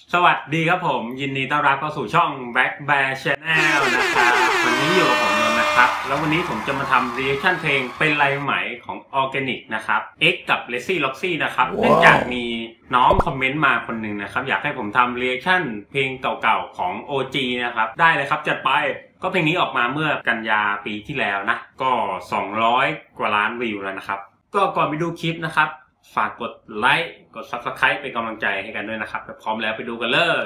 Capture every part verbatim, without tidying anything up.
สวัสดีครับผมยินดีต้อนรับเข้าสู่ช่อง Black Bear Channel นะครับวันนี้อยู่กับผมนนท์นะครับแล้ววันนี้ผมจะมาทำ reaction เพลงเป็นไรไหมของ Organic นะครับ X กับ Lazy Loxy นะครับ wow. เนื่องจากมีน้องคอมเมนต์มาคนหนึ่งนะครับอยากให้ผมทำ reaction เพลงเก่าๆของ โอ จี นะครับได้เลยครับจัดไปก็เพลงนี้ออกมาเมื่อกันยาปีที่แล้วนะก็สองร้อยกว่าล้านวิวแล้วนะครับก็ก่อนไปดูคลิปนะครับฝากกดไลค์กด ซับสไครบ์ เป็นกำลังใจให้กันด้วยนะครับพร้อมแล้วไปดูกันเลย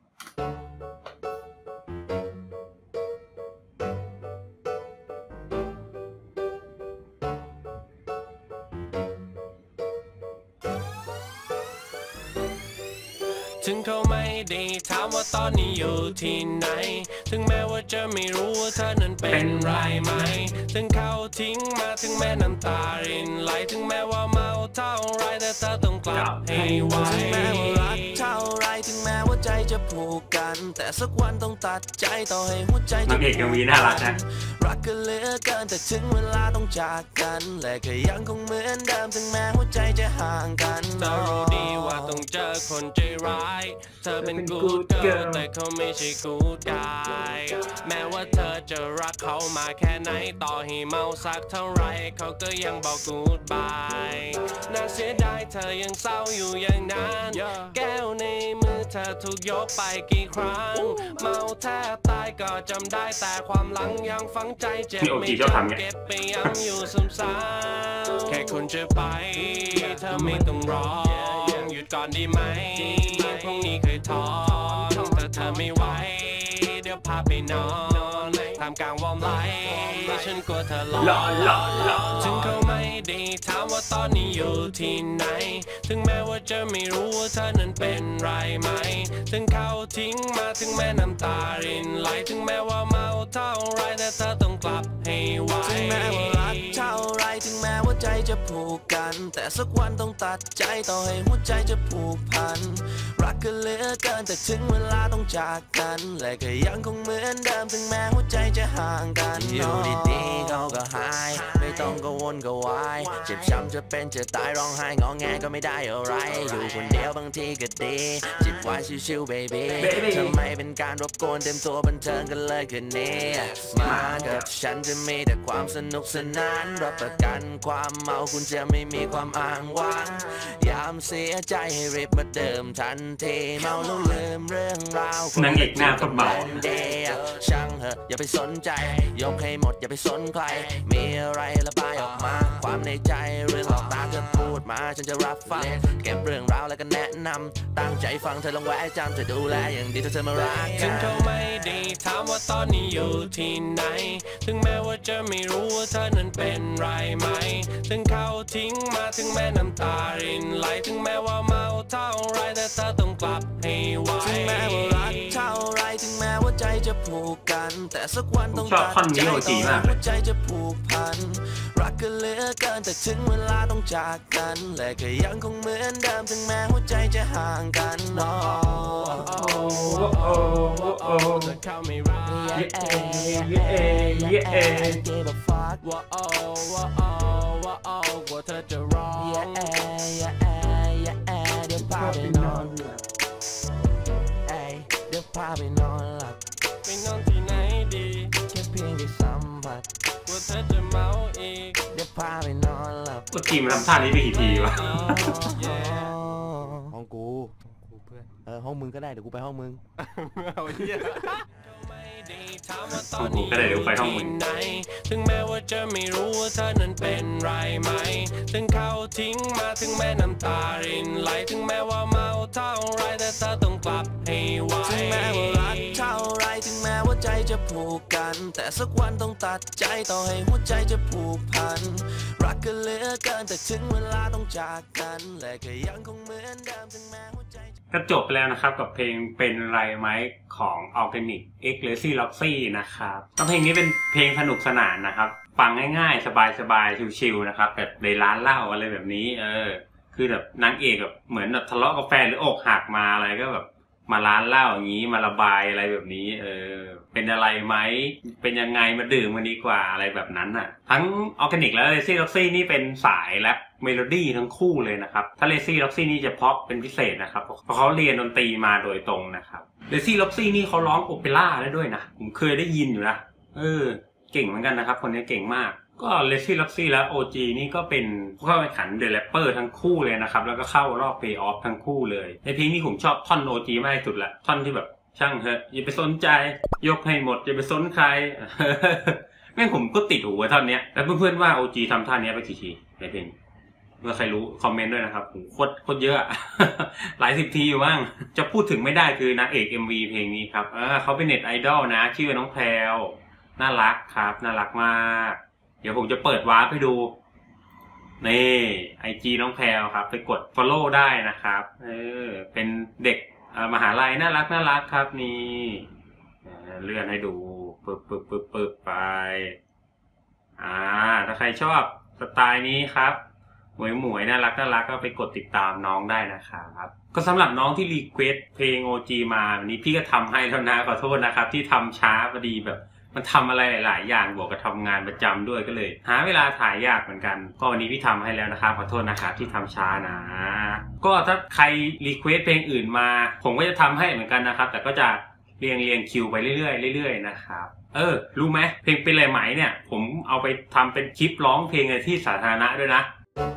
ถึงเขาไม่ได้ถามว่าตอนนี้อยู่ที่ไหนถึงแม้ว่าจะไม่รู้ว่าเธอนั้นเป็นไรไหมถึงเขาทิ้งมาถึงแม้น้ำตารินไหลถึงแม้ว่าเมาเท่าไรแต่เธอต้องกลับให้ไวถึงแม้ว่ารักเท่าไรถึงแม้ว่าใจจะผูกกันแต่สักวันต้องตัดใจต่อให้หัวใจจะผูกกันรักกันเหลือเกินแต่ถึงเวลาต้องจากกันและก็ยังคงเหมือนเดิมถึงแม้หัวใจจะห่างกันเธอรู้ดีว่าต้องเจอคนใจร้ายเธอเป็นกูดเกิร์ลแต่เขาไม่ใช่กูดกายแม้ว่าเธอจะรักเขามาแค่ไหนต่อให้เมาสักเท่าไรเขาก็ยังบอกกูดบายน่าเสียดายเธอยังเศร้าอยู่อย่างนั้นแก้วในมือเธอถูกยกไปกี่ครั้งเมาแทบตายก็จำได้แต่ความหลังยังฝังใจเจ็บไม่จางเก็บไปย้ำอยู่ซ้ำๆแค่คนจะไปเธอไม่ต้องรอหยุดก่อนดีไหมพรุ่งนี้เคยท้อแต่เธอไม่ไหวเดี๋ยวพาไปนอนทำกลางวอร์มไลท์ฉันกลัวเธอหลอกถึงเขาไม่ได้ถามว่าตอนนี้อยู่ที่ไหนถึงแม้ว่าจะไม่รู้ว่าเธอนั้นเป็นไรไหมถึงเขาทิ้งมาถึงแม้น้ำตารินไหลถึงแม้ว่าเมาเท่าไรแต่เธอต้องกลับให้ไวถึงแม้ว่ารักเท่าไรถึงแม้ว่าใจจะผูกกันแต่สักวันต้องตัดใจต่อให้หัวใจจะผูกพันรักกันเหลือเกินแต่ถึงเวลาต้องจากกันและก็ยังคงเหมือนเดิมถึงแม้หัวใจจะห่างกันอยู่ดีๆเขาก็หายไม่ต้องกังวลกังวายเจ็บช้ำจะเป็นจะตายร้องไห้งอแงก็ไม่ได้อะไรอยู่คนเดียวบางทีก็ดีจิบไว้ชิวๆ baby ทำไมเป็นการรบกวนเต็มตัวบันเทิงกันเลยคืนนี้มากับฉันจะมีแต่ความสนุกสนานรับประกันความเมาคุณจะไม่มีความอ้างว้างยามเสียใจให้รีบมาเดิมทันทีเมาแล้วลืมเรื่องราวนางเอกหน้าก็เบาช่างเหอะอย่าไปสนใจยกให้หมดอย่าไปสนใครมีอะไรระบายออกมาความในใจเรื่องหลอกตาเธอพูดมาฉันจะรับฟังเก็บเรื่องราวแล้วก็แนะนำตั้งใจฟังเธอลองแวะจำจะดูแลอย่างดีถ้าเธอมารักกันถึงเขาไม่ได้ถามว่าตอนนี้อยู่ที่ไหนถึงแม้ว่าจะไม่รู้ว่าเธอนั้นเป็นไรไหมถึงเขาทิ้งมาถึงแม้น้ำตารินไหลถึงแม้ว่าเมาเท่าไรแต่เธอต้องกลับให้ไวถึงแม้ว่ารักเท่าไรถึงแม้ว่าใจจะผูกกันแต่สักวันต้องตัดใจต่อหัวใจจะผูกพันรักกันเหลือเกินแต่ถึงเวลาต้องจากกันและก็ยังคงเหมือนเดิมถึงแม้หัวใจจะห่างกันเนาะแต่เขาไม่รัก yeah yeah yeah give a fuck ว่าโอ้ว่าโอ้ว่าโอ้กว่าเธอจะรอ yeah yeah yeah เดี๋ยวพาไปนอนเดี๋ยวพาไปนอนหลับไปนอนที่ไหนดีแค่เพียงได้สัมผัสกลัวเธอจะเมาอีกเดี๋ยวพาไปนอนหลับก็ทีมทำท่านี้ไปกี่ทีวะห้องกูเพื่อนเออห้องมึงก็ได้เดี๋ยวกูไปห้องมึงเอาเหี้ยกูก็ได้เดี๋ยวไปห้องมึงถึงแม้ว่าจะไม่รู้ว่าเธอนั้นเป็นไรไหมถึงเขาทิ้งมาถึงแม้น้ำตารินไหลถึงแม้ว่าเมาเท่าไรแต่เธอต้องกลับให้ไวถึงแม้ว่ารักเท่าไรถึงแม้ว่าใจจะผูกกันแต่สักวันต้องตัดใจต่อให้หัวใจจะผูกพันรักกันเหลือเกินแต่ถึงเวลาต้องจากกันและก็ยังคงเหมือนเดิมถึงแม้หัวใจก็จบไปแล้วนะครับกับเพลงเป็นไรไหมของ Organic X Lazy Loxy นะครับเพลงนี้เป็นเพลงสนุกสนานนะครับฟังง่ายๆสบายๆชิวๆนะครับแบบในร้านเหล้าอะไรแบบนี้เออคือแบบนางเอกแบบเหมือนแบบทะเลาะกับแฟนหรืออกหักมาอะไรก็แบบมาร้านเหล้าอย่างนี้มาระบายอะไรแบบนี้เออเป็นอะไรไหมเป็นยังไงมาดื่มกันดีกว่าอะไรแบบนั้นอ่ะทั้ง Organic และ Lazy Loxy นี่เป็นสายแรปเมโลดี้ทั้งคู่เลยนะครับถ้าเลซี่ล็อกซี่นี่จะเพราะเป็นพิเศษนะครับเพราะเขาเรียนดนตรีมาโดยตรงนะครับเลซี่ล็อกซี่นี่เขาร้องโอเปร่าได้ด้วยนะผมเคยได้ยินอยู่นะเออเก่งเหมือนกันนะครับคนนี้เก่งมากก็เลซี่ล็อกซี่และ โอ จี นี่ก็เป็นผู้เข้าแข่งขันเดอะแรปเปอร์ทั้งคู่เลยนะครับแล้วก็เข้ารอบเพลย์ออฟทั้งคู่เลยในเพลงนี้ผมชอบท่อน โอ จี มากที่สุดแหละท่อนที่แบบช่างเถอะอย่าไปสนใจยกให้หมดอย่าไปสนใคร แม่งผมก็ติดหูท่อนนี้แล้วเพื่อนๆว่า โอ จี ทำท่านี้ไปกี่ทีในเพลงเมื่อใครรู้คอมเมนต์ด้วยนะครับผมโคตรโคตรเยอะ หลายสิบทีอยู่บ้างจะพูดถึงไม่ได้คือนางเอก เอ็ม วี เพลงนี้ครับเออเขาเป็นเน็ตไอดอลนะชื่อน้องแพรวน่ารักครับน่ารักมากเดี๋ยวผมจะเปิดวาร์ปให้ดูนี่ไอจีน้องแพรวครับไปกด follow ได้นะครับเออเป็นเด็กมหาลัยน่ารักน่ารักครับนี่เลื่อนให้ดูปึ๊บปึ๊บปึ๊บปึ๊บไปอ่าถ้าใครชอบสไตล์นี้ครับหมวยหมวยน่ารักน่ารักก็ไปกดติดตามน้องได้นะครับก็สำหรับน้องที่รีเควสเพลง โอ จี มาวันนี้พี่ก็ทำให้แล้วนะขอโทษนะครับที่ทำช้าพอดีแบบมันทำอะไรหลายอย่างบวกกับทำงานประจำด้วยก็เลยหาเวลาถ่ายยากเหมือนกันก็วันนี้พี่ทำให้แล้วนะครับขอโทษนะครับที่ทำช้านะก็ถ้าใครรีเควสเพลงอื่นมาผมก็จะทำให้เหมือนกันนะครับแต่ก็จะเรียงเรียงคิวไปเรื่อยๆเรื่อยๆนะครับเออรู้ไหมเพลงเป็นไรไหมเนี่ยผมเอาไปทำเป็นคลิปร้องเพลงในที่สาธารณะด้วยนะ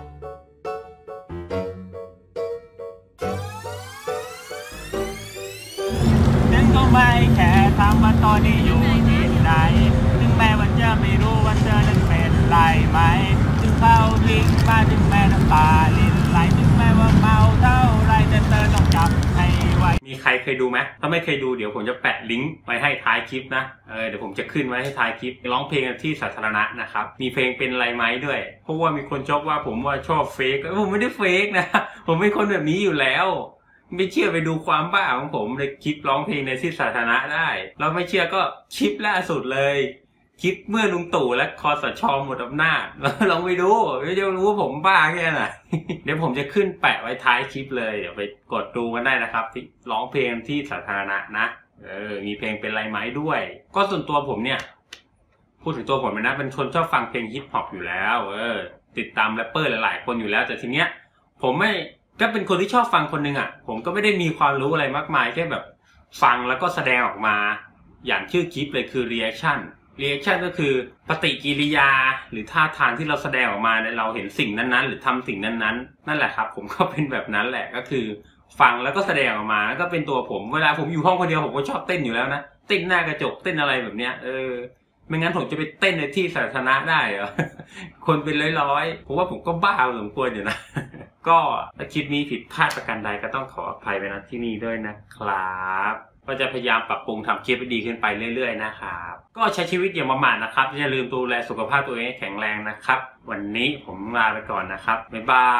ฉันก็ไม่แค่ถามว่าตอนนี้อยู่ที่ไหนถึงแม้ว่าจะไม่รู้ว่าเธอนั้นเป็นไรไหมถึงเขาทิ้งมาถึงแม้น้ำตาลิ้นไหลถึงแม้ว่าเมาเท่าไรแต่เธอต้องจับให้ไว้มีใครเคยดูไหมถ้าไม่เคยดูเดี๋ยวผมจะแปะลิงก์ไว้ให้ท้ายคลิปนะเออเดี๋ยวผมจะขึ้นไว้ให้ท้ายคลิปร้องเพลงที่สาธารณะนะครับมีเพลงเป็นไรไหมด้วยเพราะว่ามีคนชอบว่าผมว่าชอบเฟกผมไม่ได้เฟกนะผมเป็นคนแบบนี้อยู่แล้วไม่เชื่อไปดูความบ้าของผมในคลิปร้องเพลงในที่สาธารณะได้แล้วไม่เชื่อก็คลิปล่าสุดเลยคลิปเมื่อลุงตู่และคสช.หมดอำนาจลองไปดูจะรู้ว่าผมบ้าแค่ไหน เดี๋ยวผมจะขึ้นแปะไว้ท้ายคลิปเลยเดี๋ยวไปกดดูกันได้นะครับที่ร้องเพลงที่สาธารณะนะเออมีเพลงเป็นไรไหมด้วยก็ส่วนตัวผมเนี่ยพูดถึงตัวผมนะเป็นคนชอบฟังเพลงฮิปฮอปอยู่แล้วเออติดตามแรปเปอร์หลายๆคนอยู่แล้วแต่ทีเนี้ยผมไม่ก็เป็นคนที่ชอบฟังคนหนึ่งอ่ะผมก็ไม่ได้มีความรู้อะไรมากมายแค่แบบฟังแล้วก็แสดงออกมาอย่างชื่อคลิปเลยคือ reaction reaction ก็คือปฏิกิริยาหรือท่าทางที่เราแสดงออกมาเนี่ยเราเห็นสิ่งนั้นๆหรือทำสิ่งนั้นๆนั่นแหละครับผมก็เป็นแบบนั้นแหละก็คือฟังแล้วก็แสดงออกมาแล้วก็เป็นตัวผมเวลาผมอยู่ห้องคนเดียวผมก็ชอบเต้นอยู่แล้วนะเต้นหน้ากระจกเต้นอะไรแบบเนี้ยเออไม่งั้นผมจะไปเต้นในที่สาธารณะได้เหรอ คนเป็นร้อยๆผมว่าผมก็บ้าสมควรอยู่นะ ก็ถ้าคลิปนี้ผิดพลาดประการใดก็ต้องขออภัยไปณที่นี่ด้วยนะครับก็จะพยายามปรับปรุงทำคลิปให้ดีขึ้นไปเรื่อยๆนะครับก็ใช้ชีวิตอย่างประมาทนะครับอย่าลืมดูแลสุขภาพตัวเองให้แข็งแรงนะครับวันนี้ผมลาไปก่อนนะครับบ๊ายบาย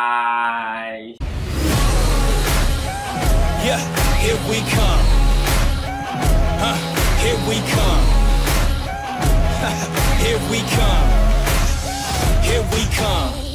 Yeah, here we come. Huh, here we come. Here we come. Here we come.